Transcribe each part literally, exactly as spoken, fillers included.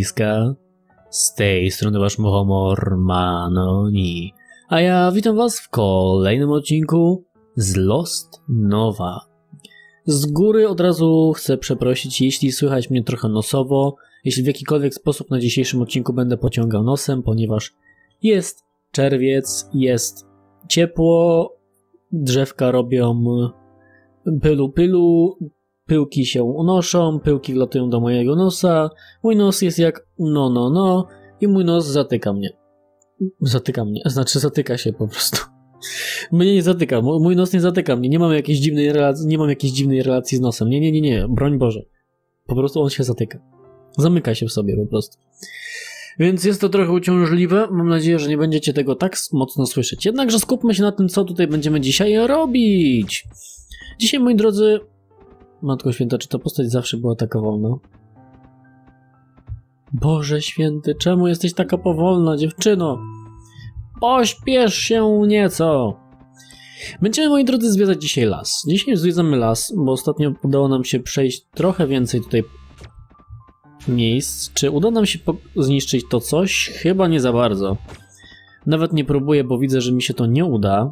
ludziska. Z tej strony wasz Muchomor Manoni. A ja witam was w kolejnym odcinku z Lost Nowa. Z góry od razu chcę przeprosić, jeśli słychać mnie trochę nosowo, jeśli w jakikolwiek sposób na dzisiejszym odcinku będę pociągał nosem, ponieważ jest czerwiec, jest ciepło, drzewka robią pylu pylu, pyłki się unoszą, pyłki wlatują do mojego nosa, mój nos jest jak no no no i mój nos zatyka mnie. Zatyka mnie, znaczy zatyka się po prostu. Mnie nie zatyka, mój nos nie zatyka mnie, nie mam jakiejś dziwnej relacji, nie mam jakiejś dziwnej relacji z nosem, nie, nie, nie, nie, broń Boże. Po prostu on się zatyka. Zamyka się w sobie po prostu. Więc jest to trochę uciążliwe, mam nadzieję, że nie będziecie tego tak mocno słyszeć. Jednakże skupmy się na tym, co tutaj będziemy dzisiaj robić. Dzisiaj, moi drodzy... Matko Święta, czy ta postać zawsze była taka wolna? Boże Święty, czemu jesteś taka powolna, dziewczyno? Pośpiesz się nieco! Będziemy, moi drodzy, zwiedzać dzisiaj las. Dzisiaj zwiedzamy las, bo ostatnio udało nam się przejść trochę więcej tutaj miejsc. Czy uda nam się zniszczyć to coś? Chyba nie za bardzo. Nawet nie próbuję, bo widzę, że mi się to nie uda.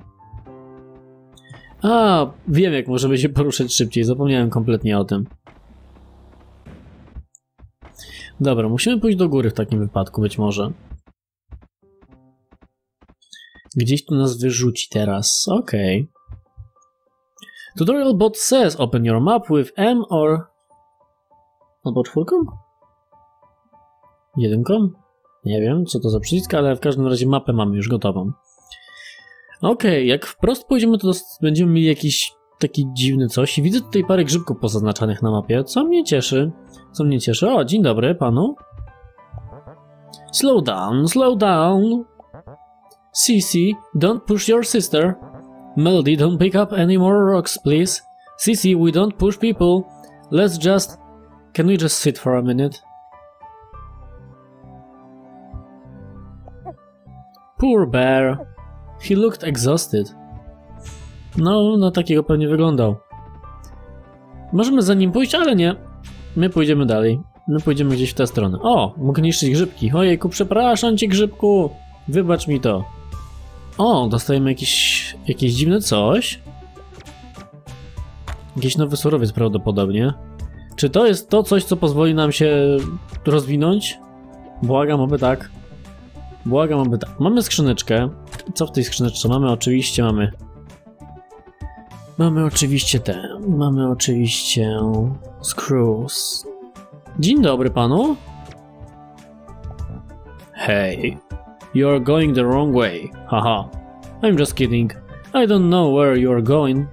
A, wiem, jak możemy się poruszać szybciej. Zapomniałem kompletnie o tym. Dobra, musimy pójść do góry w takim wypadku, być może. Gdzieś tu nas wyrzuci teraz. Okej. Okay. Tutorial bot says open your map with M or... Albo czwórką? Jedynką? Nie wiem, co to za przycisk, ale w każdym razie mapę mamy już gotową. Okej, okay, jak wprost pójdziemy, to będziemy mieli jakiś taki dziwny coś. I widzę tutaj parę grzybków pozaznaczanych na mapie, co mnie cieszy. Co mnie cieszy. O, dzień dobry panu. Slow down, slow down. Cece, don't push your sister. Melody, don't pick up any more rocks, please. Cece, we don't push people. Let's just... Can we just sit for a minute? Poor bear. He looked exhausted. No, na takiego pewnie wyglądał. Możemy za nim pójść, ale nie. My pójdziemy dalej. My pójdziemy gdzieś w tę stronę. O, mogę niszczyć grzybki. Ojejku, przepraszam cię, grzybku. Wybacz mi to. O, dostajemy jakieś, jakieś dziwne coś. Jakiś nowy surowiec prawdopodobnie. Czy to jest to coś, co pozwoli nam się rozwinąć? Błagam, oby tak. Błagam, oby tak. Mamy skrzyneczkę. Co w tej skrzyneczce mamy? Oczywiście mamy... Mamy oczywiście te... Mamy oczywiście... Screws. Dzień dobry panu. Hey. You're going the wrong way. Haha. I'm just kidding. I don't know where you're going.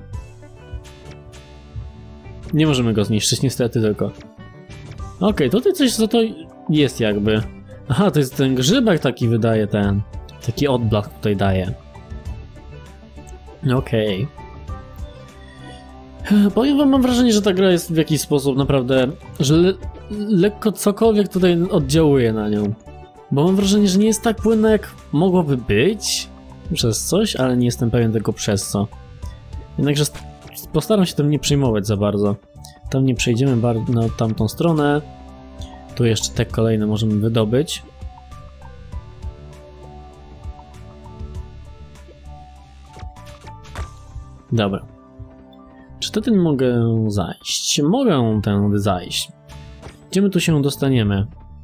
Nie możemy go zniszczyć niestety tylko. Okej, okay, tutaj coś za to jest jakby. Aha, to jest ten grzybek taki wydaje ten. Taki odblask tutaj daje. Okej. Okay. Powiem wam, mam wrażenie, że ta gra jest w jakiś sposób naprawdę... Że le lekko cokolwiek tutaj oddziałuje na nią. Bo mam wrażenie, że nie jest tak płynna, jak mogłoby być. Przez coś, ale nie jestem pewien tego przez co. Jednakże postaram się tym nie przejmować za bardzo. Tam nie przejdziemy na tamtą stronę. Tu jeszcze te kolejne możemy wydobyć. Dobra. Czy wtedy mogę zajść? Mogę tędy zajść. Gdzie my tu się dostaniemy?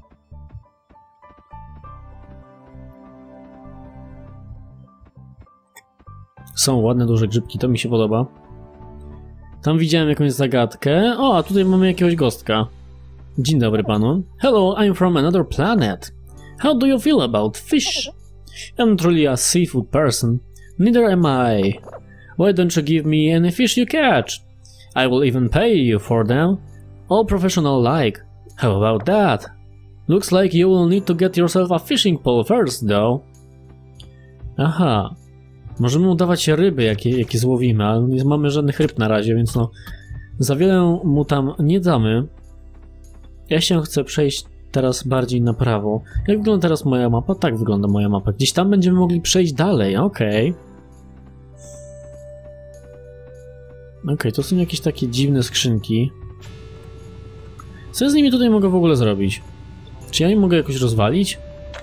Są ładne, duże grzybki, to mi się podoba. Tam widziałem jakąś zagadkę. O, a tutaj mamy jakiegoś gostka. Dzień dobry panu. Hello, I'm from another planet. How do you feel about fish? I'm truly a seafood person. Neither am I. Why don't you give me any fish you catch? I will even pay you for them. All professional like. How about that? Looks like you will need to get yourself a fishing pole first, though. Aha. Możemy udawać ryby, jakie, jakie złowimy, ale nie mamy żadnych ryb na razie, więc no... Za wiele mu tam nie damy. Ja się chcę przejść teraz bardziej na prawo. Jak wygląda teraz moja mapa? Tak wygląda moja mapa. Gdzieś tam będziemy mogli przejść dalej, okej. Okay. Okej, okay, to są jakieś takie dziwne skrzynki. Co ja z nimi tutaj mogę w ogóle zrobić? Czy ja je mogę jakoś rozwalić?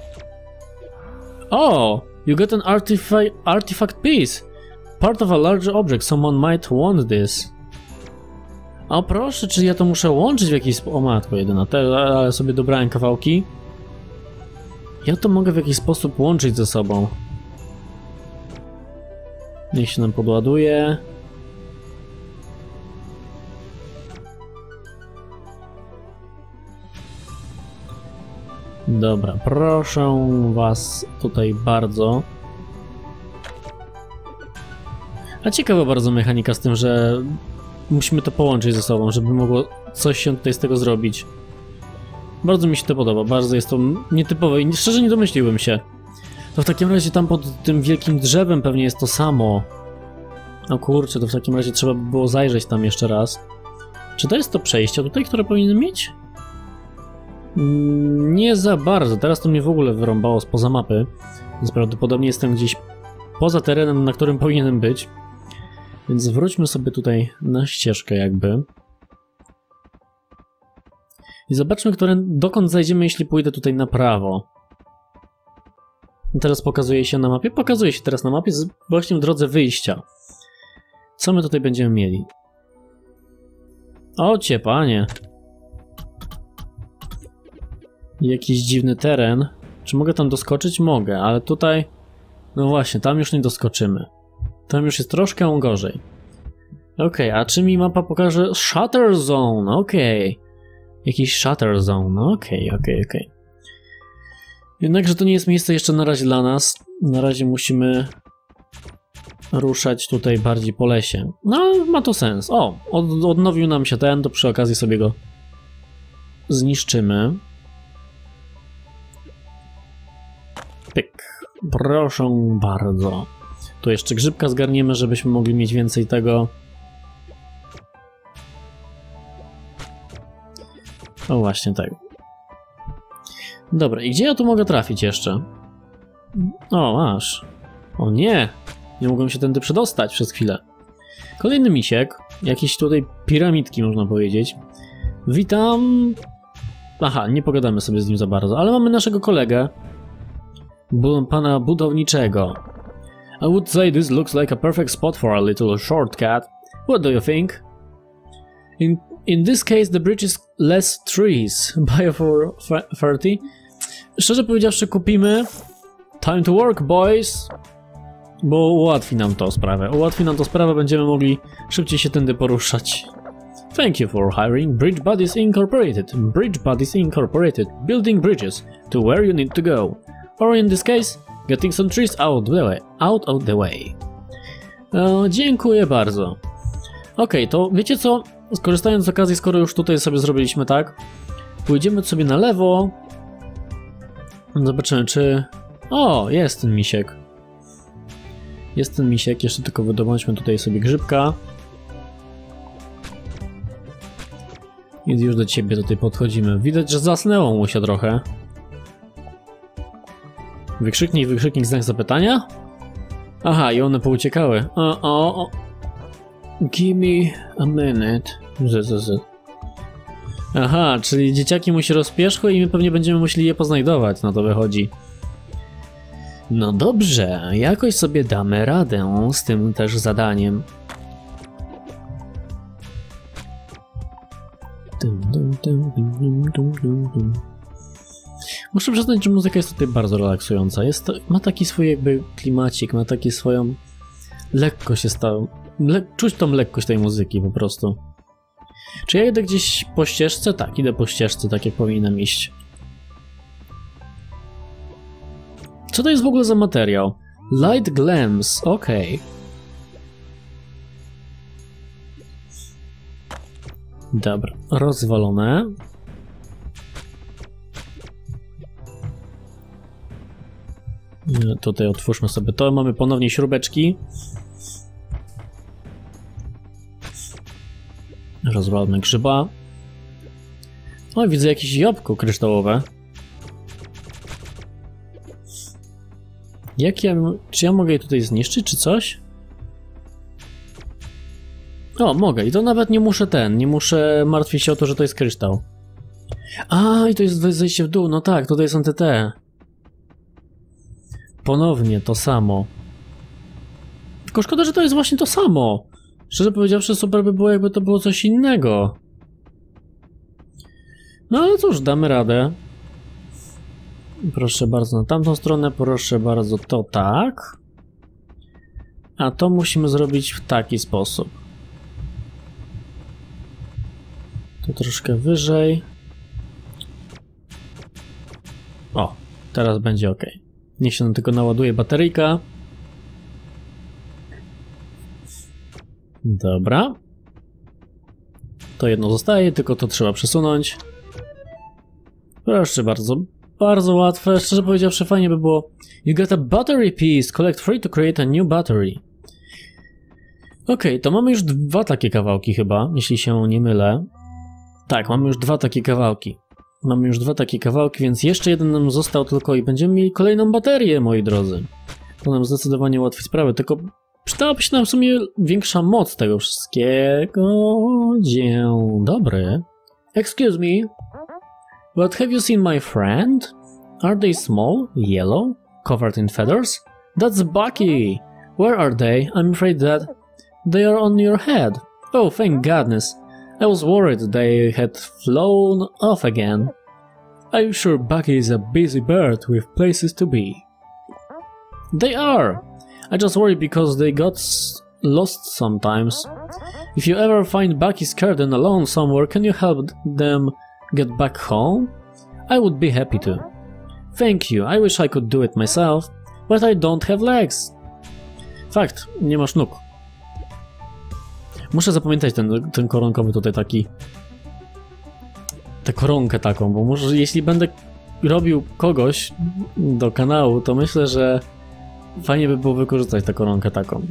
O! You get an artifact, artifact piece. Part of a larger object. Someone might want this. O proszę, czy ja to muszę łączyć w jakiś sposób? O matko jedyna, te, ale sobie dobrałem kawałki. Ja to mogę w jakiś sposób łączyć ze sobą. Niech się nam podładuje. Dobra, proszę was tutaj bardzo. A ciekawa bardzo mechanika z tym, że musimy to połączyć ze sobą, żeby mogło coś się tutaj z tego zrobić. Bardzo mi się to podoba, bardzo jest to nietypowe i szczerze nie domyśliłbym się. To w takim razie tam pod tym wielkim drzewem pewnie jest to samo. O kurczę, to w takim razie trzeba by było zajrzeć tam jeszcze raz. Czy to jest to przejście tutaj, które powinien mieć? Nie za bardzo, teraz to mnie w ogóle wyrąbało spoza mapy, więc prawdopodobnie jestem gdzieś poza terenem, na którym powinienem być. Więc wróćmy sobie tutaj na ścieżkę jakby. I zobaczmy, które, dokąd zajdziemy, jeśli pójdę tutaj na prawo. Teraz pokazuje się na mapie? Pokazuje się teraz na mapie właśnie w drodze wyjścia. Co my tutaj będziemy mieli? O cie panie. Jakiś dziwny teren. Czy mogę tam doskoczyć? Mogę, ale tutaj... No właśnie, tam już nie doskoczymy. Tam już jest troszkę gorzej. Okej, okay, a czy mi mapa pokaże? Shutter Zone, okej. Okay. Jakiś Shutter Zone, okej, okay, okej, okay, okej. Okay. Jednakże to nie jest miejsce jeszcze na razie dla nas. Na razie musimy ruszać tutaj bardziej po lesie. No, ma to sens. O, od, odnowił nam się ten, to przy okazji sobie go zniszczymy. Pyk. Proszę bardzo. Tu jeszcze grzybka zgarniemy, żebyśmy mogli mieć więcej tego. O właśnie tak. Dobra, i gdzie ja tu mogę trafić jeszcze? O, masz. O nie! Nie mogłem się tędy przedostać przez chwilę. Kolejny misiek. Jakieś tutaj piramidki, można powiedzieć. Witam. Aha, nie pogadamy sobie z nim za bardzo, ale mamy naszego kolegę. Bu pana budowniczego. I would say this looks like a perfect spot for a little shortcut. What do you think? In, in this case the bridge is less trees. Buy for thirty. Szczerze powiedziawszy kupimy. Time to work, boys. Bo ułatwi nam to sprawę. Ułatwi nam to sprawę, będziemy mogli szybciej się tędy poruszać. Thank you for hiring Bridge Buddies Incorporated. Bridge Buddies Incorporated. Building bridges to where you need to go. Or in this case, getting some trees out the way. Out of the way. E, dziękuję bardzo. Ok, to wiecie co? Skorzystając z okazji, skoro już tutaj sobie zrobiliśmy tak, pójdziemy sobie na lewo. Zobaczymy, czy... O, jest ten misiek. Jest ten misiek, jeszcze tylko wydobądźmy tutaj sobie grzybka. I już do ciebie tutaj podchodzimy. Widać, że zasnęło mu się trochę. Wykrzyknik, wykrzyknik, znak zapytania? Aha, i one pouciekały. O, o, o. Give me a minute. Z, z, z. Aha, czyli dzieciaki mu się rozpieszły i my pewnie będziemy musieli je poznajdować, no to wychodzi. No dobrze, jakoś sobie damy radę z tym też zadaniem. Dum, dum, dum, dum, dum, dum, dum. Muszę przyznać, że muzyka jest tutaj bardzo relaksująca. Jest to, ma taki swój jakby klimacik, ma taki swoją lekkość jest ta, le, czuć tą lekkość tej muzyki po prostu. Czy ja idę gdzieś po ścieżce? Tak, idę po ścieżce, tak jak powinienem iść. Co to jest w ogóle za materiał? Light Glams, okej. Okay. Dobra, rozwalone. Tutaj otwórzmy sobie to, mamy ponownie śrubeczki. Rozwalmy grzyba. O, widzę jakieś jabłko kryształowe. Jak ja, czy ja mogę je tutaj zniszczyć, czy coś? O, mogę i to nawet nie muszę ten, nie muszę martwić się o to, że to jest kryształ. A, i to jest zejście w dół, no tak, tutaj są te te. Ponownie to samo. Tylko szkoda, że to jest właśnie to samo. Szczerze powiedziawszy, super by było, jakby to było coś innego. No ale cóż, damy radę. Proszę bardzo na tamtą stronę, proszę bardzo to tak. A to musimy zrobić w taki sposób. To troszkę wyżej. O, teraz będzie ok. Niech się nam tylko naładuje bateryjka. Dobra. To jedno zostaje, tylko to trzeba przesunąć. Proszę bardzo. Bardzo łatwe. Szczerze powiedziawszy, fajnie by było. You got a battery piece. Collect three to create a new battery. Ok, to mamy już dwa takie kawałki chyba, jeśli się nie mylę. Tak, mamy już dwa takie kawałki. Mamy już dwa takie kawałki, więc jeszcze jeden nam został tylko i będziemy mieli kolejną baterię, moi drodzy. To nam zdecydowanie ułatwi sprawę, tylko przydałaby się nam w sumie większa moc tego wszystkiego. Dzień dobry. Excuse me, but have you seen my friend? Are they small, yellow, covered in feathers? That's Bucky! Where are they? I'm afraid that they are on your head. Oh, thank goodness. I was worried they had flown off again. I'm sure Bucky is a busy bird with places to be. They are! I just worry because they got s lost sometimes. If you ever find Bucky scared and alone somewhere, can you help them get back home? I would be happy to. Thank you, I wish I could do it myself, but I don't have legs. Fakt, nie masz nóg. Muszę zapamiętać ten, ten koronkowy tutaj taki... Tę koronkę taką, bo może jeśli będę robił kogoś do kanału, to myślę, że fajnie by było wykorzystać tę koronkę taką.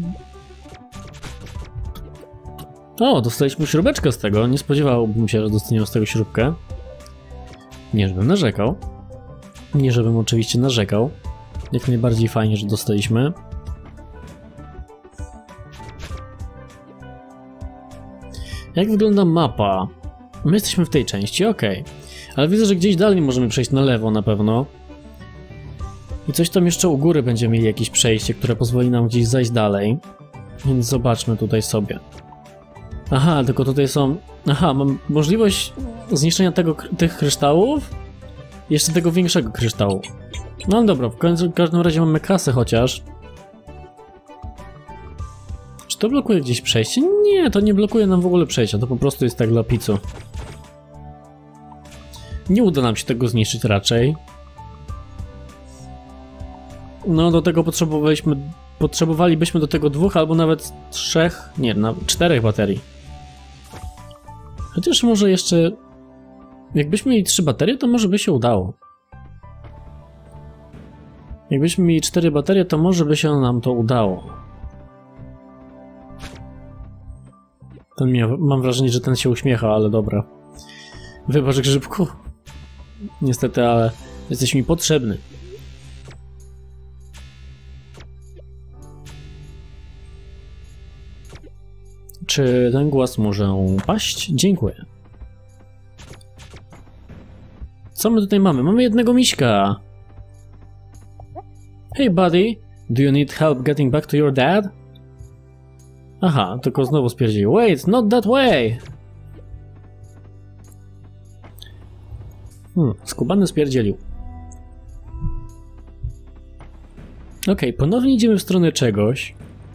O, dostaliśmy śrubeczkę z tego. Nie spodziewałbym się, że dostaniemy z tego śrubkę. Nie, żebym narzekał. Nie, żebym oczywiście narzekał. Jak najbardziej fajnie, że dostaliśmy. Jak wygląda mapa? My jesteśmy w tej części, ok. Ale widzę, że gdzieś dalej możemy przejść na lewo na pewno. I coś tam jeszcze u góry będziemy mieli jakieś przejście, które pozwoli nam gdzieś zajść dalej. Więc zobaczmy tutaj sobie. Aha, tylko tutaj są... Aha, mam możliwość zniszczenia tego, tych kryształów. Jeszcze tego większego kryształu. No dobra, w, końcu, w każdym razie mamy kasę chociaż. Czy to blokuje gdzieś przejście? Nie, to nie blokuje nam w ogóle przejścia, to po prostu jest tak dla picu. Nie uda nam się tego zniszczyć raczej. No do tego potrzebowaliśmy, potrzebowalibyśmy do tego dwóch albo nawet trzech, nie, nawet czterech baterii. Chociaż może jeszcze... Jakbyśmy mieli trzy baterie, to może by się udało. Jakbyśmy mieli cztery baterie, to może by się nam to udało. Ten miał, mam wrażenie, że ten się uśmiecha, ale dobra. Wybacz, Grzybku. Niestety, ale jesteś mi potrzebny. Czy ten głaz może paść? Dziękuję. Co my tutaj mamy? Mamy jednego miśka. Hey buddy, do you need help getting back to your dad? Aha, tylko znowu spierdził. Wait, not that way! Hmm, skubany spierdzielił. Okej, okay, ponownie idziemy w stronę czegoś.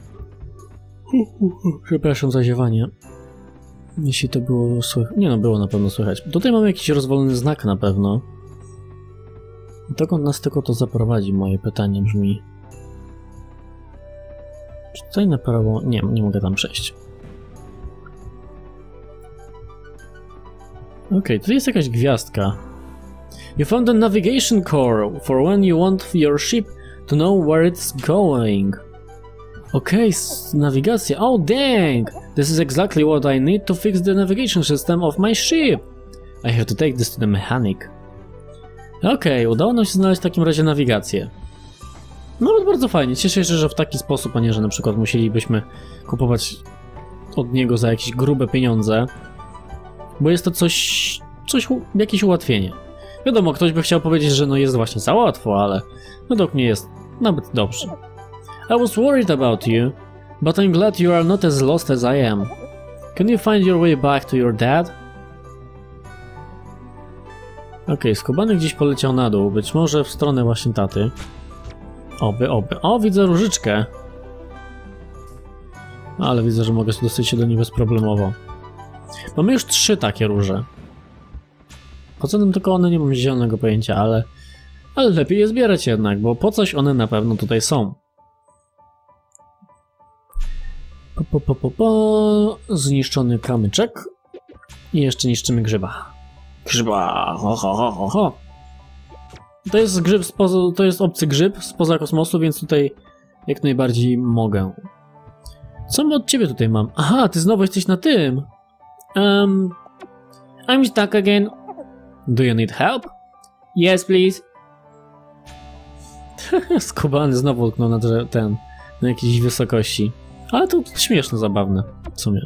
Przepraszam za ziewanie. Jeśli to było słychać... Nie no, było na pewno słychać. Tutaj mamy jakiś rozwalony znak na pewno. Dokąd nas tylko to zaprowadzi? Moje pytanie brzmi. Czy tutaj na prawo... Nie, nie mogę tam przejść. Okej, okay, tutaj jest jakaś gwiazdka. You found a navigation core for when you want your ship to know where it's going. Okej, okay, nawigacja. Oh dang! This is exactly what I need to fix the navigation system of my ship. I have to take this to the mechanic. Okej, okay, udało nam się znaleźć w takim razie nawigację. No ale bardzo fajnie. Cieszę się, że w taki sposób, a nie, że na przykład musielibyśmy kupować od niego za jakieś grube pieniądze. Bo jest to coś coś, jakieś ułatwienie. Wiadomo, ktoś by chciał powiedzieć, że no jest właśnie za łatwo, ale według mnie jest nawet dobrze. I was worried about you, but I'm glad you are not as lost as I am. Can you find your way back to your dad? Okej, okay, skubany gdzieś poleciał na dół, być może w stronę właśnie taty. Oby, oby. O, widzę różyczkę. Ale widzę, że mogę dostać się do niej bezproblemowo. Mamy już trzy takie róże. Poza tym tylko one nie mam zielonego pojęcia, ale... Ale lepiej je zbierać jednak, bo po coś one na pewno tutaj są. Po, po, po, po, po. Zniszczony kamyczek. I jeszcze niszczymy grzyba. Grzyba! Ho, ho, ho, ho, ho. To jest grzyb spoza, to jest obcy grzyb spoza kosmosu, więc tutaj jak najbardziej mogę. Co my od ciebie tutaj mam? Aha, ty znowu jesteś na tym. Um, I'm stuck again. Do you need help? Yes, please. Skubany znowu utknął na ten, na jakiejś wysokości. Ale to śmieszne, zabawne w sumie.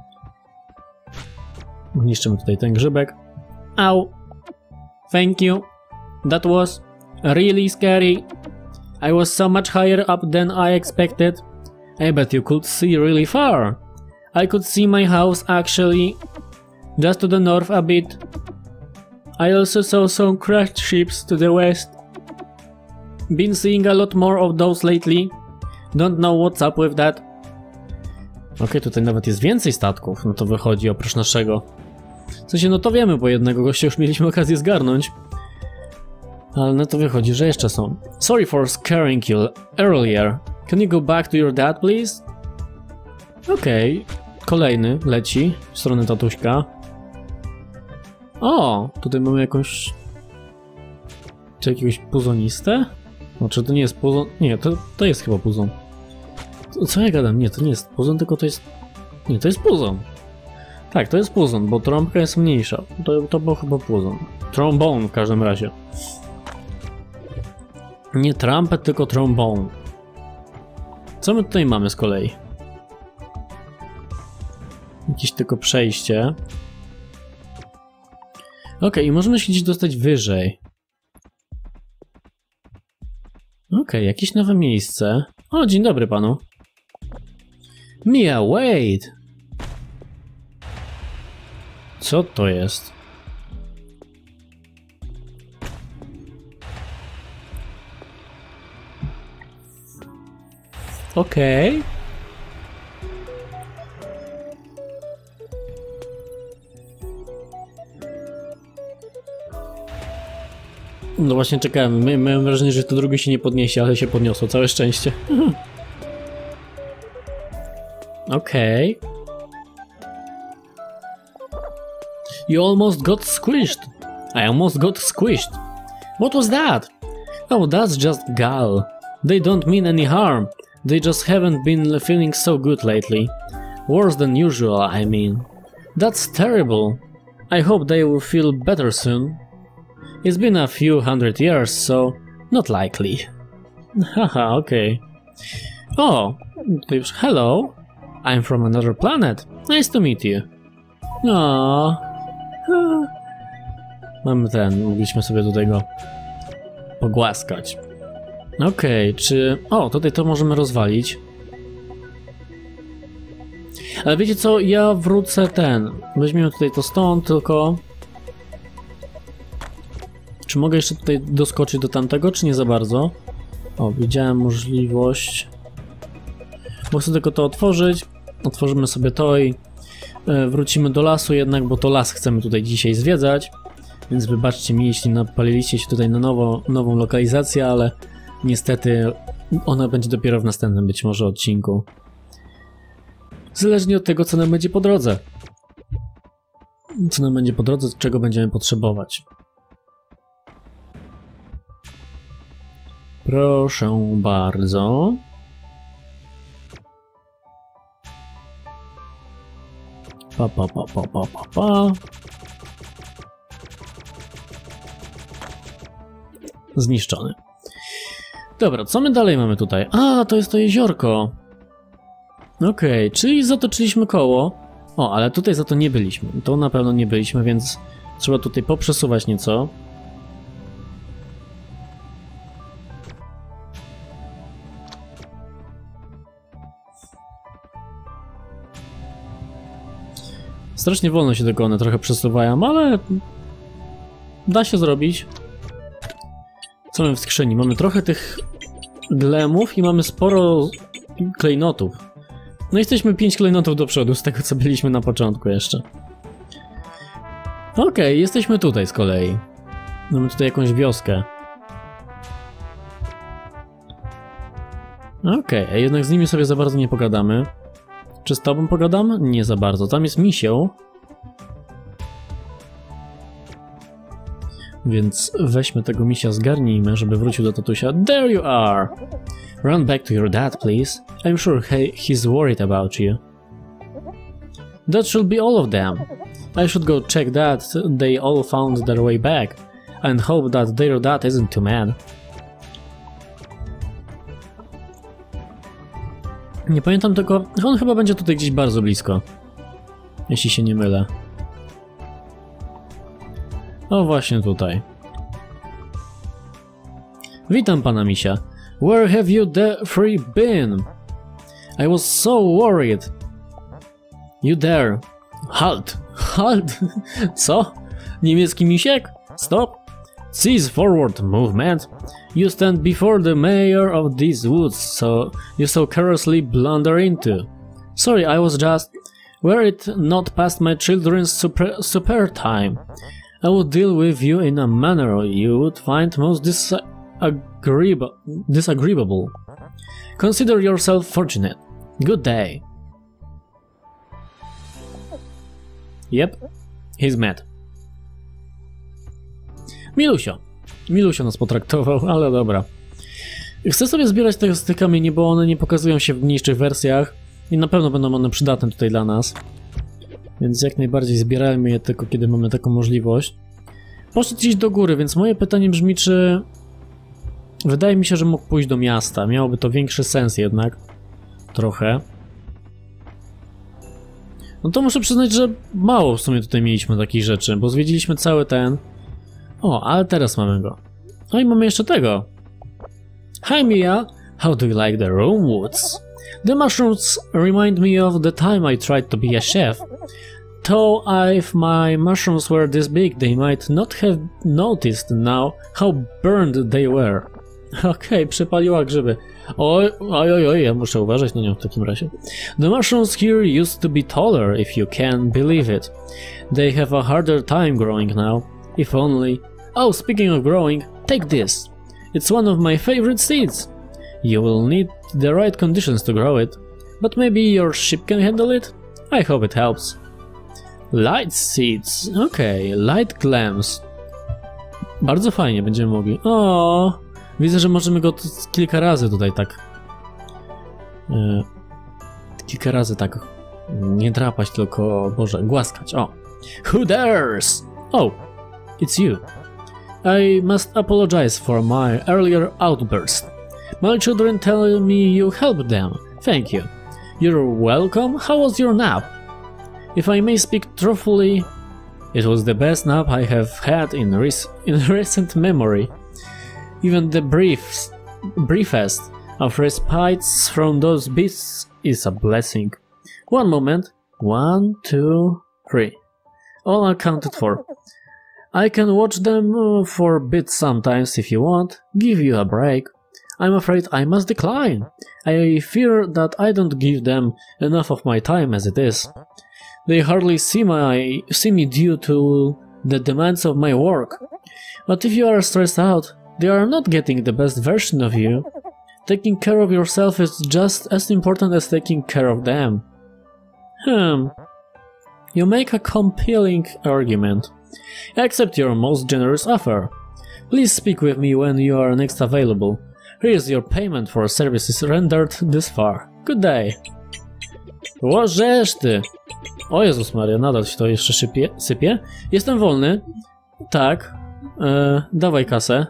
Niszczymy tutaj ten grzybek. Ow. Thank you. That was really scary. I was so much higher up than I expected. I bet you could see really far. I could see my house actually. Just to the north a bit. I also saw some crashed ships to the west. Been seeing a lot more of those lately. Don't know what's up with that. Okej, okay, tutaj nawet jest więcej statków, no to wychodzi oprócz naszego. W sensie, no to wiemy, bo jednego gościa już mieliśmy okazję zgarnąć. Ale no to wychodzi, że jeszcze są. Sorry for scaring you earlier. Can you go back to your dad, please? Okej, okay. Kolejny leci w stronę tatuśka. O, tutaj mamy jakąś... Czy jakiegoś puzonistę? Znaczy to nie jest puzon... Nie, to, to jest chyba puzon. Co ja gadam? Nie, to nie jest puzon, tylko to jest... Nie, to jest puzon. Tak, to jest puzon, bo trąbka jest mniejsza. To, to był chyba puzon. Trombone w każdym razie. Nie trumpet, tylko trombone. Co my tutaj mamy z kolei? Jakieś tylko przejście. Ok, i możemy się gdzieś dostać wyżej. Ok, jakieś nowe miejsce. O, dzień dobry panu. Mia, wait! Co to jest? Okej. Okay. No właśnie czekałem. Miałem wrażenie, że to drugie się nie podniesie, ale się podniosło. Całe szczęście. Okej. Okay. You almost got squished. I almost got squished. What was that? Oh, that's just Gal. They don't mean any harm. They just haven't been feeling so good lately. Worse than usual, I mean. That's terrible. I hope they will feel better soon. It's been a few hundred years, so not likely. Haha, okay. Oh, hello. I'm from another planet. Nice to meet you. Aww. Mamy ten, mogliśmy sobie tutaj go pogłaskać. Okej, okay, czy... O, tutaj to możemy rozwalić. Ale wiecie co, ja wrócę ten... Weźmiemy tutaj to stąd, tylko... Czy mogę jeszcze tutaj doskoczyć do tamtego, czy nie za bardzo? O, widziałem możliwość... Bo chcę tylko to otworzyć. Otworzymy sobie to i... Wrócimy do lasu jednak, bo to las chcemy tutaj dzisiaj zwiedzać. Więc wybaczcie mi, jeśli napaliliście się tutaj na nowo, nową lokalizację, ale niestety ona będzie dopiero w następnym być może odcinku. Zależnie od tego, co nam będzie po drodze. Co nam będzie po drodze, czego będziemy potrzebować. Proszę bardzo. Pa, pa, pa, pa, pa, pa, pa. Zniszczony. Dobra, co my dalej mamy tutaj? A, to jest to jeziorko. Okej, okay, czyli zatoczyliśmy koło. O, ale tutaj za to nie byliśmy. To na pewno nie byliśmy, więc Trzeba tutaj poprzesuwać nieco. Strasznie wolno się tylko one trochę przesuwają, ale da się zrobić. Co mamy w skrzyni? Mamy trochę tych glemów i mamy sporo klejnotów. No jesteśmy pięć klejnotów do przodu z tego, co byliśmy na początku jeszcze. Okej, okay, jesteśmy tutaj z kolei. Mamy tutaj jakąś wioskę. Okej, okay, a jednak z nimi sobie za bardzo nie pogadamy. Czy z tobą pogadam? Nie za bardzo. Tam jest misio. Więc weźmy tego misia, zgarnijmy, żeby wrócił do tatusia. There you are! Run back to your dad, please. I'm sure he, he's worried about you. That should be all of them. I should go check that they all found their way back. And hope that their dad isn't too mad. Nie pamiętam tylko... On chyba będzie tutaj gdzieś bardzo blisko. Jeśli się nie mylę. O, właśnie tutaj. Witam pana misia. Where have you the three been? I was so worried. You there. Halt! Halt! Co? Niemiecki misiek? Stop! Cease forward movement. You stand before the mayor of these woods, so you so carelessly blunder into. Sorry, I was just... Were it not past my children's super, super time, I would deal with you in a manner you would find most disagreeable. disagreeable. Consider yourself fortunate. Good day. Yep, he's mad. Milusio. Milusio nas potraktował, ale dobra. Chcę sobie zbierać te, te kamienie, bo one nie pokazują się w mniejszych wersjach i na pewno będą one przydatne tutaj dla nas. Więc jak najbardziej zbierajmy je tylko, kiedy mamy taką możliwość. Poszedł gdzieś do góry, więc moje pytanie brzmi, czy... Wydaje mi się, że mógł pójść do miasta. Miałoby to większy sens jednak. Trochę. No to muszę przyznać, że mało w sumie tutaj mieliśmy takich rzeczy, bo zwiedziliśmy cały ten... O, ale teraz mamy go. No i mamy jeszcze tego. Hi Mia, how do you like the room woods? The mushrooms remind me of the time I tried to be a chef. Though if my mushrooms were this big, they might not have noticed now how burned they were. Okej, okay, przepaliła grzyby. Oj, oj, oj, oj, ja muszę uważać na nią w takim razie. The mushrooms here used to be taller, if you can believe it. They have a harder time growing now. If only... Oh, speaking of growing, take this. It's one of my favorite seeds. You will need the right conditions to grow it. But maybe your ship can handle it? I hope it helps. Light seeds. Okej, okay. Light clams. Bardzo fajnie będziemy mogli. O, widzę, że możemy go kilka razy tutaj tak... Yy, kilka razy tak... Nie drapać, tylko... Boże, głaskać. O. Who dares? Oh, it's you. I must apologize for my earlier outburst. My children tell me you helped them. Thank you. You're welcome. How was your nap? If I may speak truthfully, it was the best nap I have had in, rec in recent memory. Even the briefs, briefest of respites from those beasts is a blessing. One moment. One, two, three. All accounted for. I can watch them for a bit sometimes if you want. Give you a break. I'm afraid I must decline. I fear that I don't give them enough of my time as it is. They hardly see, my, see me due to the demands of my work. But if you are stressed out, they are not getting the best version of you. Taking care of yourself is just as important as taking care of them. Hmm. You make a compelling argument. I accept your most generous offer. Please speak with me when you are next available. Here is your payment for services rendered this far. Good day. Łożesz ty! O Jezus Maria, nadal się to jeszcze sypie. sypie. Jestem wolny. Tak. E, dawaj kasę.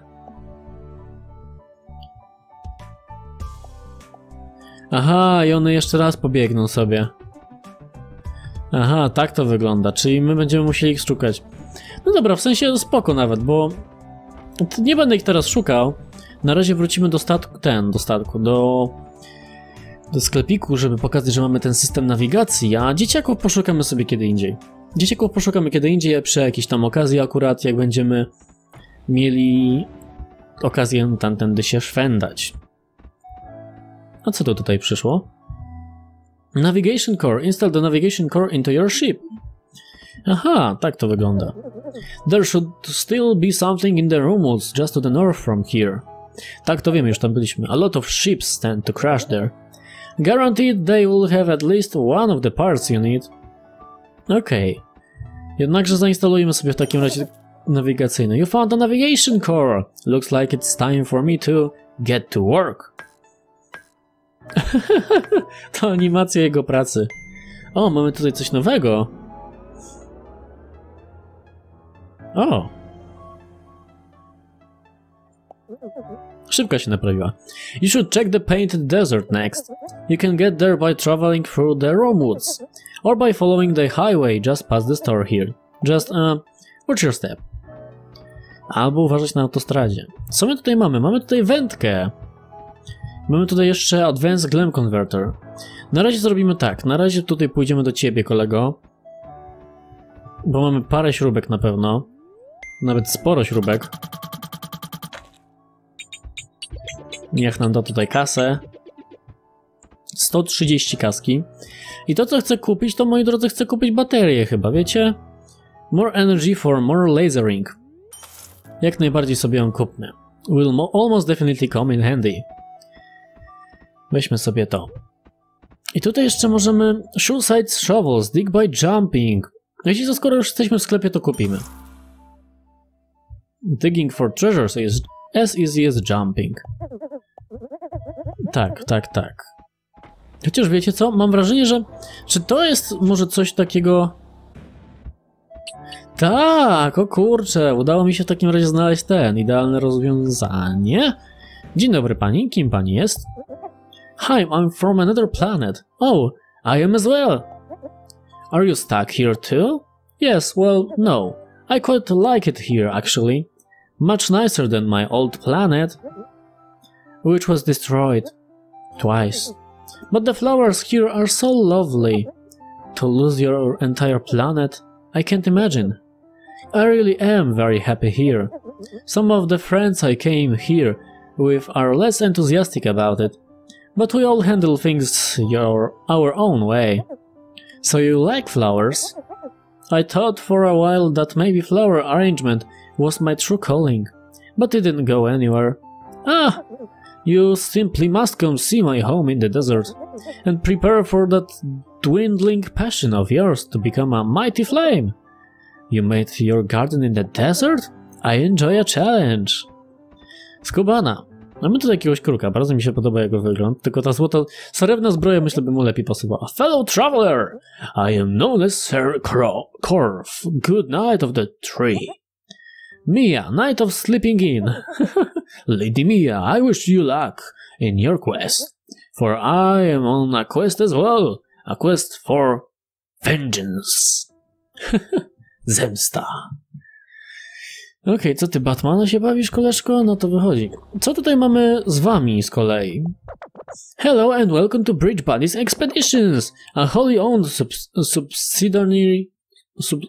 Aha, i one jeszcze raz pobiegną sobie. Aha, tak to wygląda, czyli my będziemy musieli ich szukać. No dobra, w sensie spoko nawet, bo nie będę ich teraz szukał. Na razie wrócimy do statku, ten, do statku, do, do sklepiku, żeby pokazać, że mamy ten system nawigacji, a dzieciaków poszukamy sobie kiedy indziej. Dzieciaków poszukamy kiedy indziej, przy jakiejś tam okazji akurat, jak będziemy mieli okazję tamtędy się szwendać. A co to tutaj przyszło? Navigation Core. Install the Navigation Core into your ship. Aha, tak to wygląda. There should still be something in the Romulus just to the north from here. Tak to wiemy, już tam byliśmy. A lot of ships tend to crash there. Guaranteed they will have at least one of the parts you need. Okej. Okay. Jednakże zainstalujemy sobie w takim razie nawigacyjny. You found the Navigation Core. Looks like it's time for me to get to work. To animacja jego pracy. O, mamy tutaj coś nowego. O! Szybko się naprawiła. You should check the Painted Desert next. You can get there by traveling through the Romwoods, or by following the highway just past the store here. Just, uh, watch your step. Albo uważać na autostradzie. Co my tutaj mamy? Mamy tutaj wędkę. Mamy tutaj jeszcze Advanced Glam Converter. Na razie zrobimy tak. Na razie tutaj pójdziemy do ciebie, kolego. Bo mamy parę śrubek na pewno. Nawet sporo śrubek. Niech nam da tutaj kasę. sto trzydzieści kaski. I to, co chcę kupić, to, moi drodzy, chcę kupić baterię chyba, wiecie? More energy for more lasering. Jak najbardziej sobie ją kupmy. Will almost definitely come in handy. Weźmy sobie to. I tutaj jeszcze możemy Shoreside Shovels, dig by jumping. Jeśli to skoro już jesteśmy w sklepie, to kupimy. Digging for treasures is as easy as jumping. Tak, tak, tak. Chociaż wiecie co? Mam wrażenie, że... Czy to jest może coś takiego... Tak, o kurczę, udało mi się w takim razie znaleźć ten, idealne rozwiązanie. Dzień dobry pani, kim pani jest? Hi, I'm from another planet. Oh, I am as well. Are you stuck here too? Yes, well, no. I quite like it here, actually. Much nicer than my old planet, which was destroyed twice. But the flowers here are so lovely. To lose your entire planet, I can't imagine. I really am very happy here. Some of the friends I came here with are less enthusiastic about it, but we all handle things your, our own way. So you like flowers? I thought for a while that maybe flower arrangement was my true calling, but it didn't go anywhere. Ah! You simply must come see my home in the desert, and prepare for that dwindling passion of yours to become a mighty flame. You made your garden in the desert? I enjoy a challenge. Skubana. Mamy tutaj jakiegoś kruka, bardzo mi się podoba jego wygląd, tylko ta złota, srebrna zbroja myślę by mu lepiej pasowała. Fellow traveler! I am known as Sir Corf, good knight of the tree. Mia, Knight of Sleeping Inn. Lady Mia, I wish you luck in your quest, for I am on a quest as well, a quest for vengeance. Zemsta. Okej, okay, co ty, Batmana się bawisz, koleżko? No to wychodzi. Co tutaj mamy z wami z kolei? Hello and welcome to Bridge Buddies Expeditions, a wholly owned subs subsidiary sub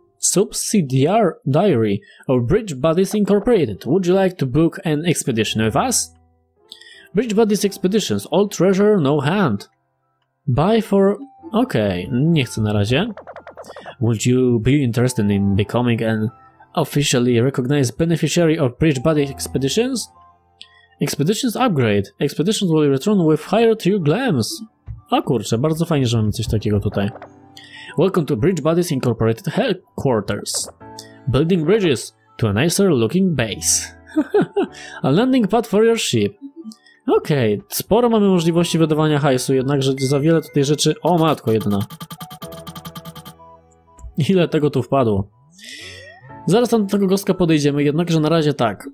subsidiary of Bridge Buddies Incorporated. Would you like to book an expedition with us? Bridge Buddies Expeditions, all treasure, no hand. Buy for... Okej, okay, nie chcę na razie. Would you be interested in becoming an officially recognized beneficiary of Bridge Buddies Expeditions? Expeditions upgrade. Expeditions will return with higher tier glams. O kurczę, bardzo fajnie, że mamy coś takiego tutaj. Welcome to Bridge Buddies Incorporated Headquarters. Building bridges to a nicer looking base. A landing pad for your ship. Okej, okay, sporo mamy możliwości wydawania hajsu, jednakże za wiele tutaj rzeczy... O matko jedna. Ile tego tu wpadło? Zaraz tam do tego gostka podejdziemy, jednakże na razie tak.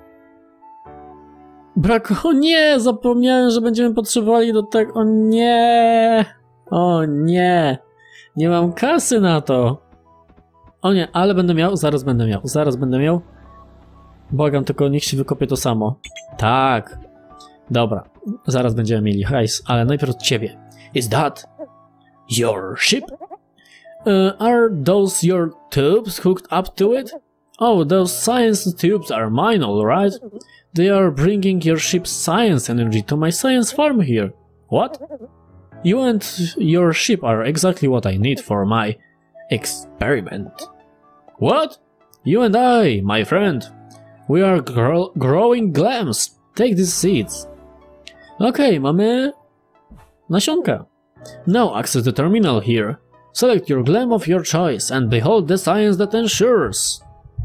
Brak... O nie! Zapomniałem, że będziemy potrzebowali do tego... O nie! O nie! Nie mam kasy na to! O nie, ale będę miał, zaraz będę miał, zaraz będę miał. Błagam, tylko niech się wykopie to samo. Tak. Dobra, zaraz będziemy mieli hajs, ale najpierw od ciebie. Is that your ship? Uh, are those your tubes hooked up to it? Oh, those science tubes are mine, alright. They are bringing your ship's science energy to my science farm here. What? You and your ship are exactly what I need for my experiment. What? You and I, my friend. We are gro growing glams. Take these seeds. Okay, mamy nasionka. Now access the terminal here. Select your glam of your choice and behold the science that ensures.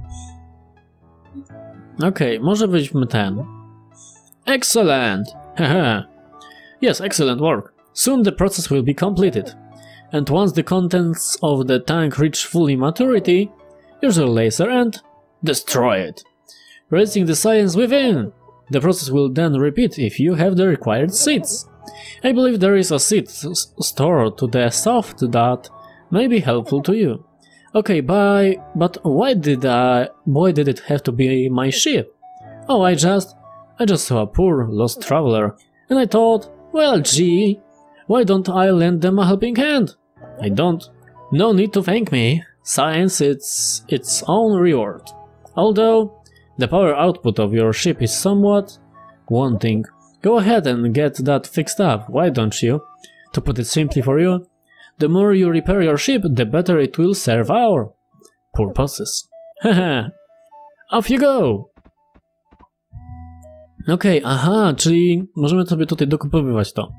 Okay, może weźmy ten. Excellent! Haha. Yes, excellent work. Soon the process will be completed. And once the contents of the tank reach fully maturity, use your laser and destroy it, raising the science within. The process will then repeat if you have the required seeds. I believe there is a seed store to the south that may be helpful to you. Okay, bye. But why did I? Why did it have to be my ship? Oh, I just, I just saw a poor lost traveler, and I thought, well, gee, why don't I lend them a helping hand? I don't. No need to thank me. Science, it's its own reward. Although the power output of your ship is somewhat wanting. Go ahead and get that fixed up, why don't you? To put it simply for you, the more you repair your ship, the better it will serve our purposes. Haha. Off you go! Okej, okay, aha, czyli możemy sobie tutaj dokupywać to.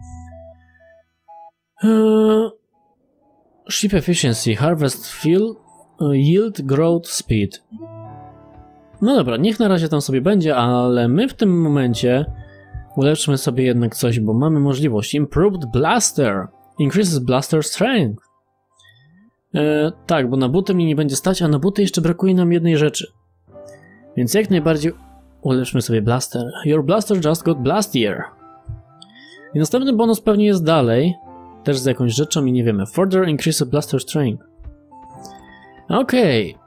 Eee, ship efficiency, harvest fill, yield, growth, speed. No dobra, niech na razie tam sobie będzie, ale my w tym momencie ulepszmy sobie jednak coś, bo mamy możliwość. Improved Blaster. Increases Blaster Strength. E, tak, bo na buty mnie nie będzie stać, a na buty jeszcze brakuje nam jednej rzeczy. Więc jak najbardziej ulepszmy sobie Blaster. Your Blaster just got blastier. I następny bonus pewnie jest dalej. Też z jakąś rzeczą i nie wiemy. Further increase Blaster Strength. Okej. Okay.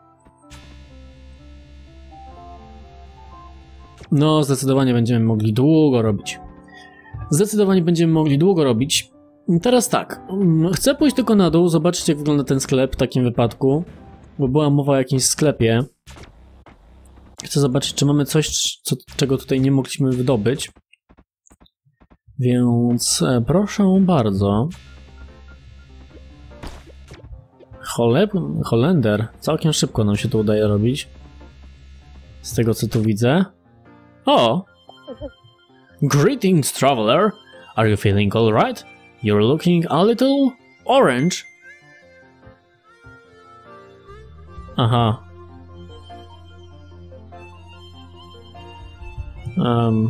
No, zdecydowanie będziemy mogli długo robić. Zdecydowanie będziemy mogli długo robić. Teraz tak, chcę pójść tylko na dół, zobaczyć jak wygląda ten sklep w takim wypadku, bo była mowa o jakimś sklepie. Chcę zobaczyć, czy mamy coś, co, czego tutaj nie mogliśmy wydobyć. Więc e, proszę bardzo. Choleb, Holender, całkiem szybko nam się to udaje robić. Z tego co tu widzę. O! Greetings, traveler! Are you feeling alright? You're looking a little orange. Aha. Um.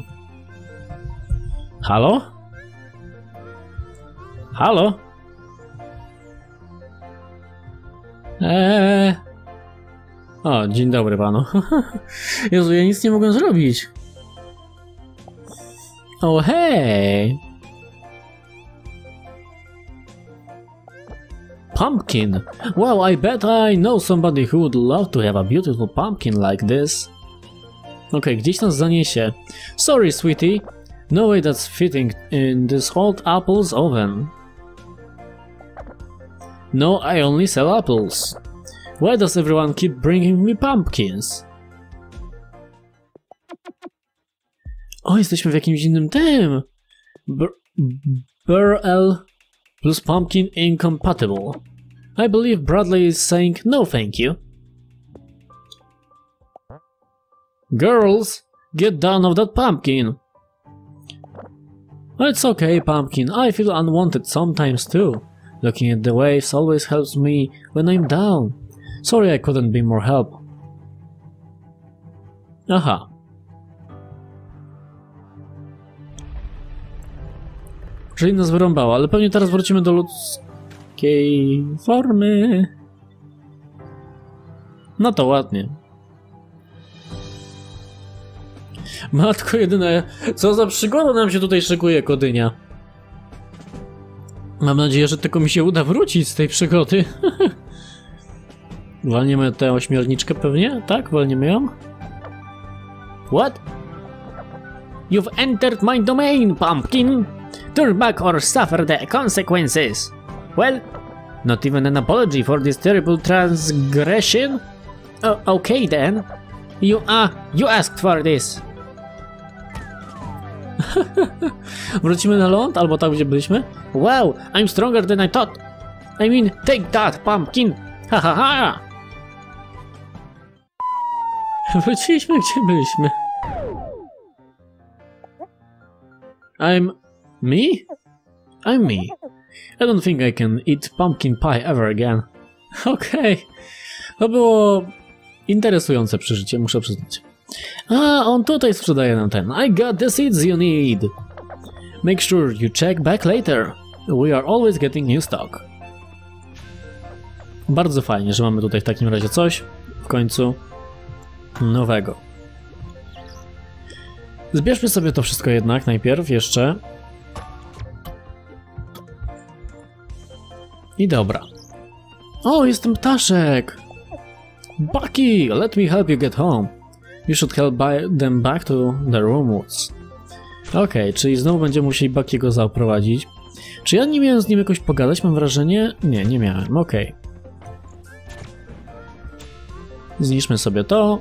Halo? Halo? Eee. O, dzień dobry panu. Jezu, ja nic nie mogę zrobić. Oh, hey! Pumpkin! Well, I bet I know somebody who would love to have a beautiful pumpkin like this. Okej, okay, gdzieś nas zaniesie. Sorry, sweetie. No way that's fitting in this old apple's oven. No, I only sell apples. Why does everyone keep bringing me pumpkins? O, jesteśmy w jakimś innym tym. Burl plus pumpkin incompatible. I believe Bradley is saying no thank you. Girls, get down of that pumpkin. It's okay, pumpkin. I feel unwanted sometimes too. Looking at the waves always helps me when I'm down. Sorry I couldn't be more help. Aha. Czyli nas wyrąbało, ale pewnie teraz wrócimy do ludzkiej formy. No to ładnie. Matko jedyna, co za przygoda nam się tutaj szykuje, Kodynia. Mam nadzieję, że tylko mi się uda wrócić z tej przygody. Walniemy tę ośmiorniczkę pewnie? Tak? Walniemy ją? What? You've entered my domain, pumpkin! Turn back or suffer the consequences! Well, not even an apology for this terrible transgression? Uh, okay then. You, ah, you asked for this. Wrócimy na ląd, albo tam, gdzie byliśmy? Wow, I'm stronger than I thought. I mean, take that, pumpkin! Ha ha ha! Wróciliśmy, gdzie byliśmy. I'm... me? I'm me. I don't think I can eat pumpkin pie ever again. Okej. Okay. To było interesujące przeżycie, muszę przyznać. A, on tutaj sprzedaje nam ten. I got the seeds you need. Make sure you check back later. We are always getting new stock. Bardzo fajnie, że mamy tutaj w takim razie coś w końcu nowego. Zbierzmy sobie to wszystko jednak najpierw jeszcze. I dobra. O, jestem ptaszek! Bucky, let me help you get home. You should help them back to their rooms. Okej, okay, czyli znowu będziemy musieli Buckiego zaprowadzić. Czy ja nie miałem z nim jakoś pogadać, mam wrażenie? Nie, nie miałem, okej. Okay. Zniszczmy sobie to.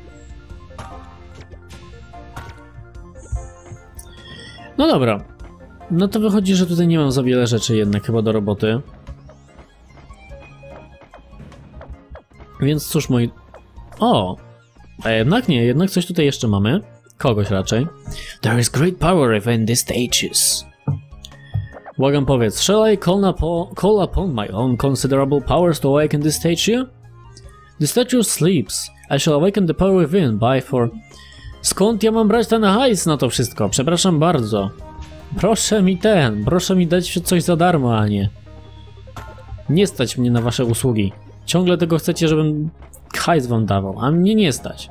No dobra. No to wychodzi, że tutaj nie mam za wiele rzeczy jednak chyba do roboty. Więc cóż, moi... O! A jednak nie, jednak coś tutaj jeszcze mamy. Kogoś raczej. There is great power within these stages. Błagam, powiedz, shall I call upon, call upon my own considerable powers to awaken this statue? The statue sleeps. I shall awaken the power within by for... Skąd ja mam brać ten hajs na to wszystko? Przepraszam bardzo. Proszę mi ten, proszę mi dać coś za darmo, a nie. Nie stać mnie na wasze usługi. Ciągle tego chcecie, żebym hajs wam dawał, a mnie nie stać.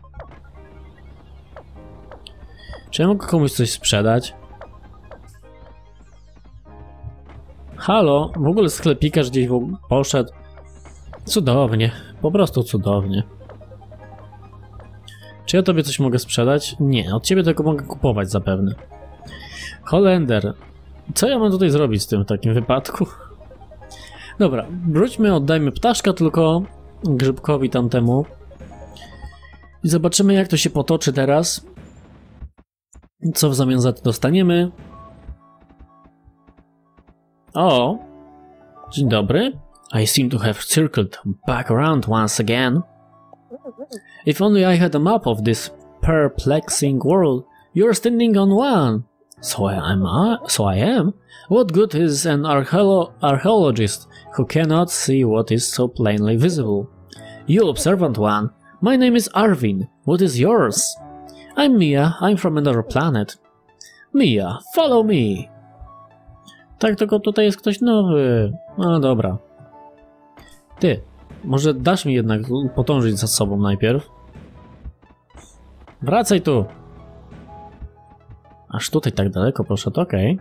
Czy ja mogę komuś coś sprzedać? Halo? W ogóle sklepikarz gdzieś poszedł. Cudownie, po prostu cudownie. Czy ja tobie coś mogę sprzedać? Nie, od ciebie tylko mogę kupować zapewne. Holender. Co ja mam tutaj zrobić z tym w takim wypadku? Dobra, wróćmy, oddajmy ptaszka tylko grzybkowi tamtemu. I zobaczymy, jak to się potoczy teraz. Co w zamian za to dostaniemy. O! Dzień dobry. I seem to have circled back around once again. If only I had a map of this perplexing world. You're standing on one. So I am. So I am. What good is an archeolo archaeologist who cannot see what is so plainly visible? You observant one. My name is Arvin. What is yours? I'm Mia. I'm from another planet. Mia, follow me. Tak, tylko tutaj jest ktoś nowy. No dobra. Ty, może dasz mi jednak potążyć za sobą najpierw? Wracaj tu! Aż tutaj tak daleko poszedł, okej.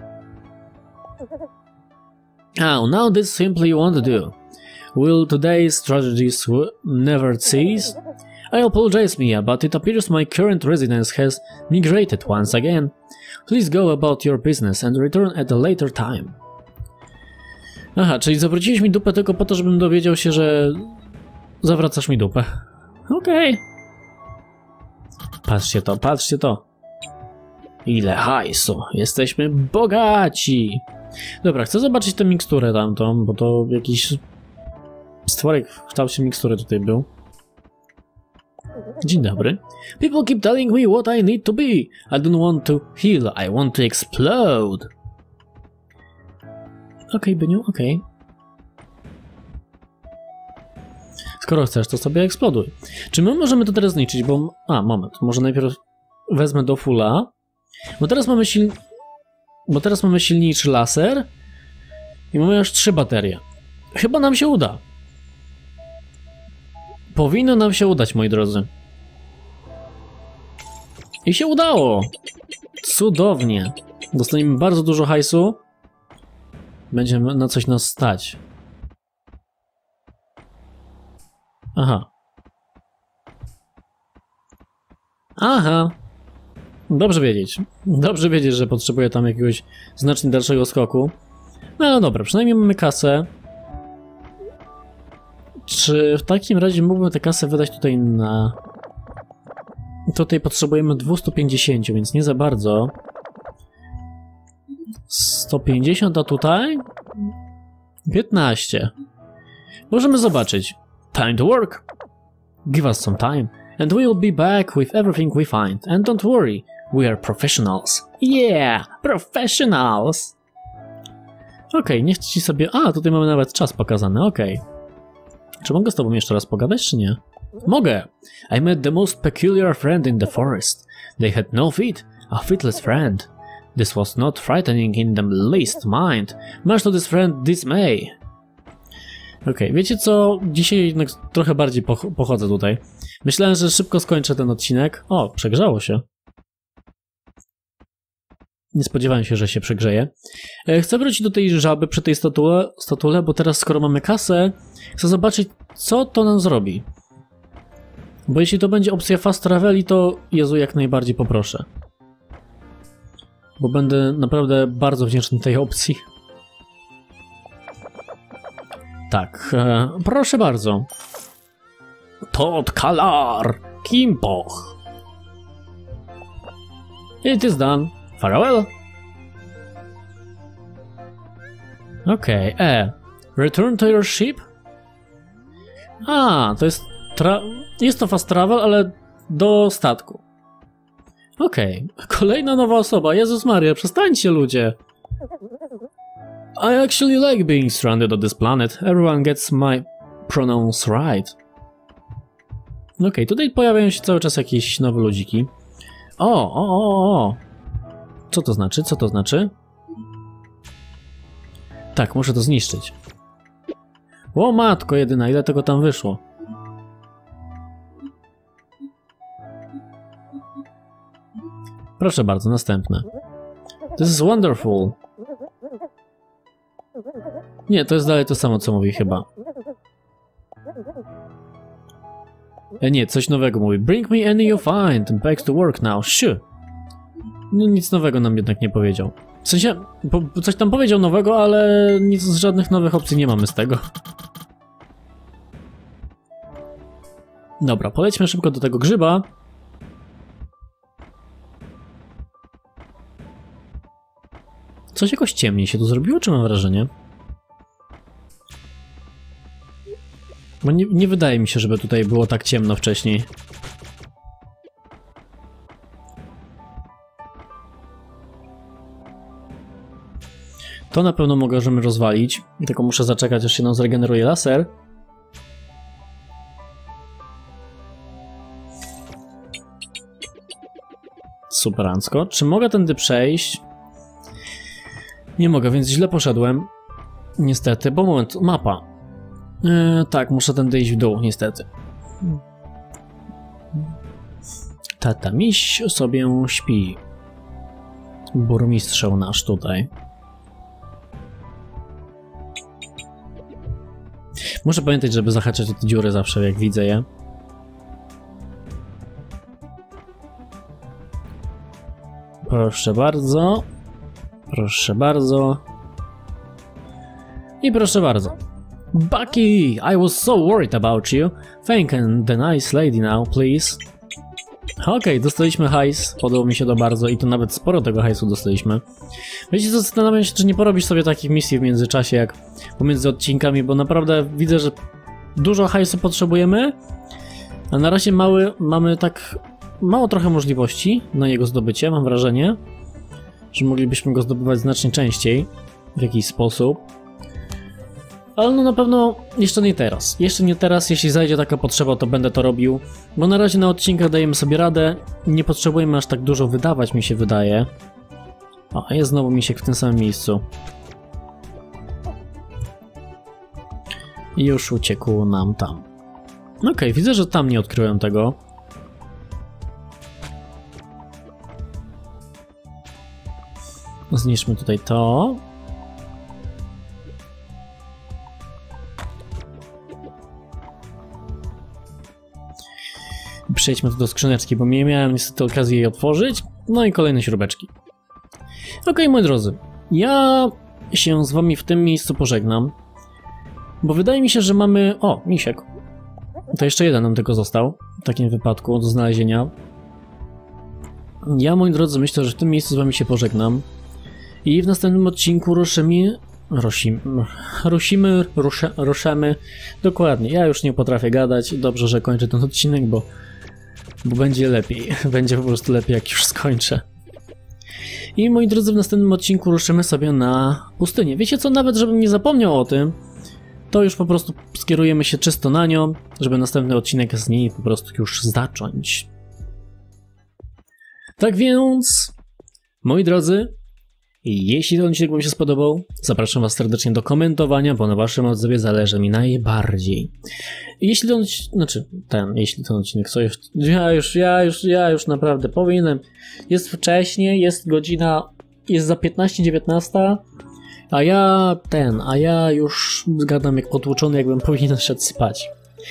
Okay. Oh, now this simply won't do. Will today's tragedies never cease? I apologize, Mia, but it appears my current residence has migrated once again. Please go about your business and return at a later time. Aha, czyli zawróciłeś mi dupę tylko po to, żebym dowiedział się, że zawracasz mi dupę. Okej. Okay. Patrzcie to, patrzcie to. Ile hajsu. Jesteśmy bogaci. Dobra, chcę zobaczyć tę miksturę tamtą, bo to jakiś stworek w kształcie mikstury tutaj był. Dzień dobry. People keep telling me what I need to be. I don't want to heal, I want to explode. Okej, okay, Byniu, okej. Okay. Skoro chcesz, to sobie eksploduj. Czy my możemy to teraz zniszczyć, bo... A, moment, może najpierw wezmę do fulla. Bo teraz mamy sil... Bo teraz mamy silniejszy laser. I mamy już trzy baterie. Chyba nam się uda. Powinno nam się udać, moi drodzy. I się udało. Cudownie. Dostaniemy bardzo dużo hajsu. Będzie na coś nas stać. Aha. Aha. Dobrze wiedzieć. Dobrze wiedzieć, że potrzebuję tam jakiegoś znacznie dalszego skoku. No ale dobra, przynajmniej mamy kasę. Czy w takim razie mógłbym tę kasę wydać tutaj na... Tutaj potrzebujemy dwieście pięćdziesiąt, więc nie za bardzo. sto pięćdziesiąt, a tutaj? piętnaście. Możemy zobaczyć. Time to work. Give us some time, and we'll be back with everything we find. And don't worry, we are professionals. Yeah, professionals! Okej, okay, niech ci sobie... A, tutaj mamy nawet czas pokazany, okej. Okay. Czy mogę z tobą jeszcze raz pogadać, czy nie? Mogę! I met the most peculiar friend in the forest. They had no feet, a feetless friend. This was not frightening in the least mind, much to this friend dismay. Okej, okay, wiecie co? Dzisiaj jednak trochę bardziej poch pochodzę tutaj. Myślałem, że szybko skończę ten odcinek. O, przegrzało się. Nie spodziewałem się, że się przegrzeje. Chcę wrócić do tej żaby przy tej statule, statule, bo teraz skoro mamy kasę, chcę zobaczyć, co to nam zrobi. Bo jeśli to będzie opcja fast traveli, to Jezu, jak najbardziej poproszę. Bo będę naprawdę bardzo wdzięczny tej opcji. Tak, e, proszę bardzo. Todd Kalar, Kimpoch. It is done. Farewell. Okej, okay. E. Return to your ship? A, to jest... Tra jest to fast travel, ale do statku. Okej, okay. Kolejna nowa osoba. Jezus Maria, przestańcie ludzie. I actually like being stranded on this planet. Everyone gets my pronouns right. Okej, okay, tutaj pojawiają się cały czas jakieś nowe ludziki. O, o, o, o. Co to znaczy? Co to znaczy? Tak, muszę to zniszczyć. O matko jedyna, ile tego tam wyszło? Proszę bardzo, następne. This is wonderful. Nie, to jest dalej to samo, co mówi chyba. E, nie, coś nowego mówi. Bring me any you find and back to work now. Sure. No, nic nowego nam jednak nie powiedział. W sensie, po, coś tam powiedział nowego, ale nic z żadnych nowych opcji nie mamy z tego. Dobra, polećmy szybko do tego grzyba. Coś jakoś ciemniej się tu zrobiło, czy mam wrażenie? Bo nie, nie wydaje mi się, żeby tutaj było tak ciemno wcześniej. To na pewno możemy rozwalić, tylko muszę zaczekać, aż się nam zregeneruje laser. Superancko. Czy mogę tędy przejść? Nie mogę, więc źle poszedłem. Niestety, bo moment, mapa. Yy, tak, muszę tędy iść w dół, niestety. Tata miś sobie śpi. Burmistrzeł nasz tutaj. Muszę pamiętać, żeby zahaczać o te dziury zawsze, jak widzę je. Proszę bardzo. Proszę bardzo. I proszę bardzo. Bucky, I was so worried about you. Thank the nice lady now, please. Okej, okay, dostaliśmy hajs. Podobał mi się to bardzo i to nawet sporo tego hajsu dostaliśmy. Wiecie co, zastanawiam się, czy nie porobisz sobie takich misji w międzyczasie, jak pomiędzy odcinkami, bo naprawdę widzę, że dużo hajsu potrzebujemy, a na razie mały, mamy tak mało trochę możliwości na jego zdobycie, mam wrażenie, że moglibyśmy go zdobywać znacznie częściej, w jakiś sposób. Ale no na pewno jeszcze nie teraz. Jeszcze nie teraz, jeśli zajdzie taka potrzeba, to będę to robił. Bo na razie na odcinkach dajemy sobie radę. Nie potrzebujemy aż tak dużo wydawać, mi się wydaje. O, a jest znowu misiek w tym samym miejscu. I już uciekł nam tam. Okej, okay, widzę, że tam nie odkryłem tego. Zniszczmy tutaj to. przejdźmy tu do skrzyneczki, bo nie miałem niestety okazji jej otworzyć. No i kolejne śrubeczki. Ok, moi drodzy, ja się z wami w tym miejscu pożegnam, bo wydaje mi się, że mamy... O, misiek. To jeszcze jeden nam tylko został, w takim wypadku, do znalezienia. Ja, moi drodzy, myślę, że w tym miejscu z wami się pożegnam i w następnym odcinku ruszymy... Rusimy... Rusimy... Rusze, ruszamy... Dokładnie, ja już nie potrafię gadać, dobrze, że kończę ten odcinek, bo... Bo będzie lepiej, będzie po prostu lepiej, jak już skończę. I moi drodzy, w następnym odcinku ruszymy sobie na pustynię. Wiecie co, nawet żebym nie zapomniał o tym, to już po prostu skierujemy się czysto na nią, żeby następny odcinek z niej po prostu już zacząć. Tak więc, moi drodzy, jeśli ten odcinek wam się spodobał, zapraszam was serdecznie do komentowania, bo na waszym odzewie zależy mi najbardziej. Jeśli ten odcinek, znaczy ten, jeśli ten odcinek, co już, ja już, ja już, ja już naprawdę powinienem, jest wcześnie, jest godzina, jest za piętnaście dziewiętnaście, a ja ten, a ja już zgadam jak potłuczony, jakbym powinien szedł spać.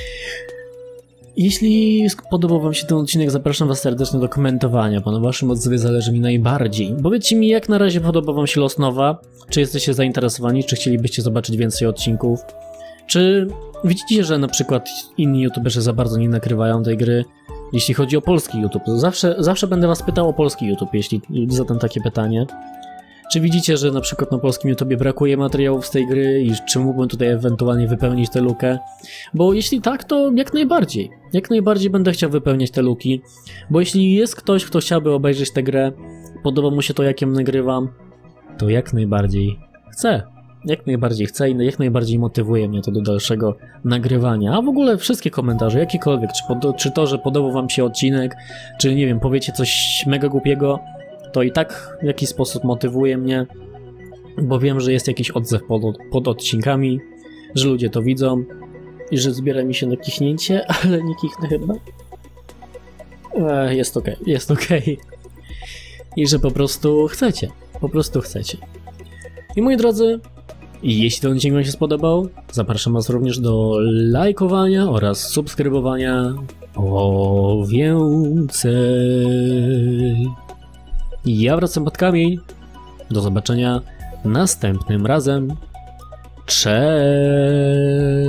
Jeśli podobał wam się ten odcinek, zapraszam was serdecznie do komentowania, bo na waszym odzewie zależy mi najbardziej. Powiedzcie mi, jak na razie podoba wam się Lost Nova, czy jesteście zainteresowani, czy chcielibyście zobaczyć więcej odcinków, czy widzicie, że na przykład inni youtuberzy za bardzo nie nakrywają tej gry, jeśli chodzi o polski YouTube. Zawsze, zawsze będę was pytał o polski YouTube, jeśli zadam takie pytanie. Czy widzicie, że na przykład na polskim YouTubie brakuje materiałów z tej gry i czy mógłbym tutaj ewentualnie wypełnić tę lukę? Bo jeśli tak, to jak najbardziej. Jak najbardziej będę chciał wypełniać te luki. Bo jeśli jest ktoś, kto chciałby obejrzeć tę grę, podoba mu się to, jak ją nagrywam, to jak najbardziej chcę. Jak najbardziej chcę i jak najbardziej motywuje mnie to do dalszego nagrywania. A w ogóle wszystkie komentarze, jakiekolwiek, czy, pod, czy to, że podobał wam się odcinek, czy nie wiem, powiecie coś mega głupiego, to i tak w jakiś sposób motywuje mnie, bo wiem, że jest jakiś odzew pod, pod odcinkami, że ludzie to widzą i że zbiera mi się na kichnięcie, ale nie kichnę chyba. E, jest okej, okay, jest okej. Okay. I że po prostu chcecie, po prostu chcecie. I moi drodzy, jeśli ten odcinek wam się spodobał, zapraszam was również do lajkowania oraz subskrybowania o więcej. Ja wracam pod kamień. Do zobaczenia następnym razem. Cześć!